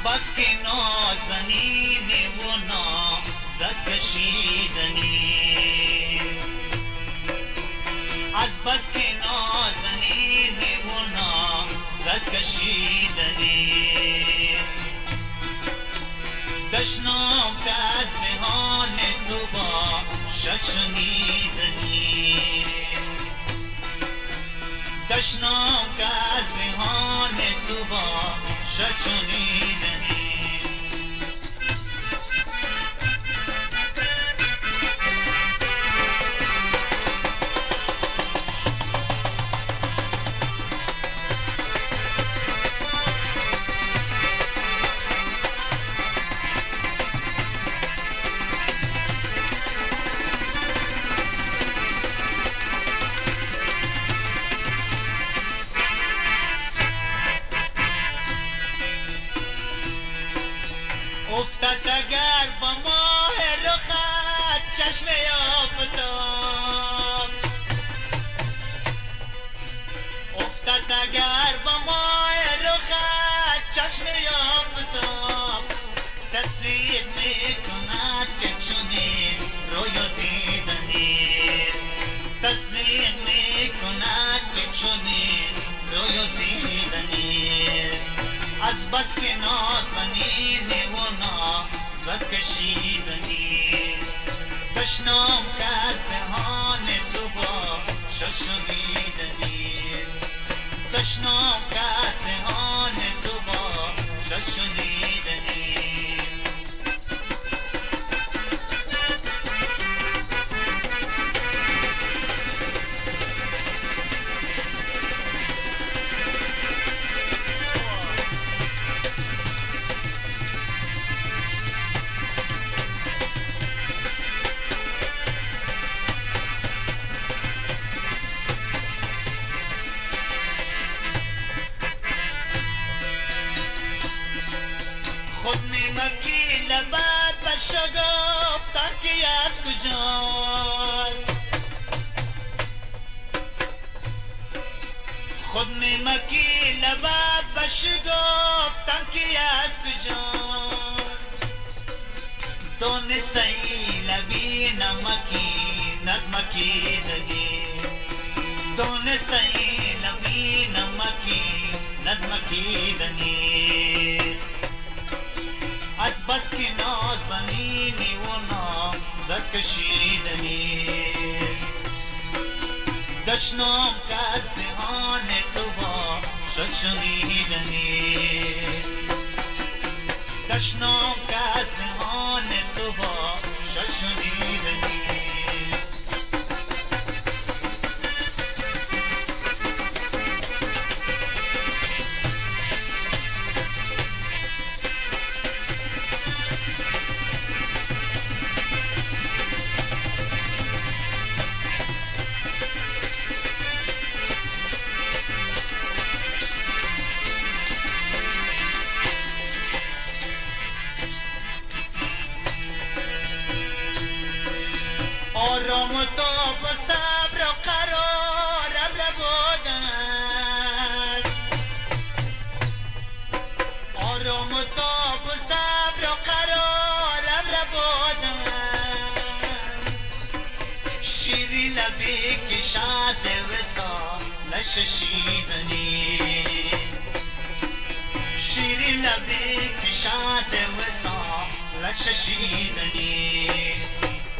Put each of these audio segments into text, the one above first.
بس که نازنین و نازد کشیدنی، از بس که نازنین و نازد کشیدنی، دشنام که از دهان تو باشد شنیدنی، دشنام که از دهان تو باشد شنیدنی. افتد اگر با ماه رخت چشم آفتاب، افتد اگر با ماه رخت چشم آفتاب، تصدیق میکند که چنین رویا دیدنیست، تصدیق میکند که چنین رویا دیدنیست، از بس که نازنین و نازد کشیدنیست، دشنام که از دهان تو باشد شنیدنیست، دشنام که از دهان تو باشد شنیدنیست. خود نمکی لبت و شگفتن که از کجاست، خود نمکی لبت و شگفتن که از کجاست، دانسته ای لبی نمکی ندمکیدنیست، دانسته ای لبی نمکی ندمکیدنیست، از بس که نازنینی و نازد کشیدنیست، دشنام که از دهان تو باشد شنیدنیست، دشنام که از دهان تو باشد شنیدنیست. آرام و تاب و صبر و قرارم نبوده است، آرام و تاب و صبر و قرارم نبوده است، شیری لبی کشد وصالش شیدنیست، شیری لبی کشد وصالش شیدنیست،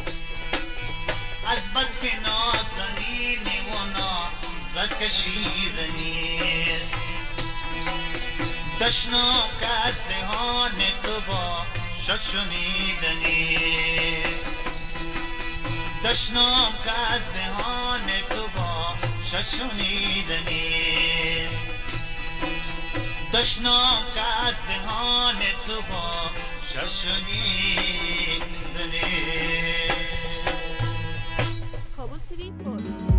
از بس که نازنین و نازد کشیدنیست، دشنام که از دهان تو باشد شنیدنیست، دشنام که از دهان تو باشد شنیدنیست، دشنام که از دهان تو باشد شنیدنیست. کابل تیوی پر